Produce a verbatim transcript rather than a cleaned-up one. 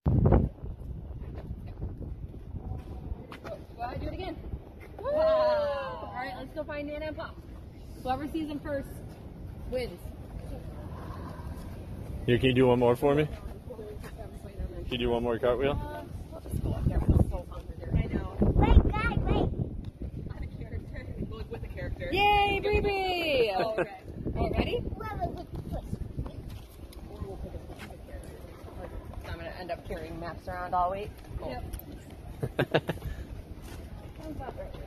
Go ahead, do it again. Wow. All right, let's go find Nana and Pop. Whoever sees them first wins. Here, can you do one more for me? Can you do one more cartwheel? Uh, I'll just go up there. I'm so hungry. I know. Wait, guys, wait. I'm a character. Look with a character. Yay, Bree! Oh, okay. All right, ready? Whoever with the push. So I'm going to end up carrying maps around all week. Cool. Yep. Sounds about right.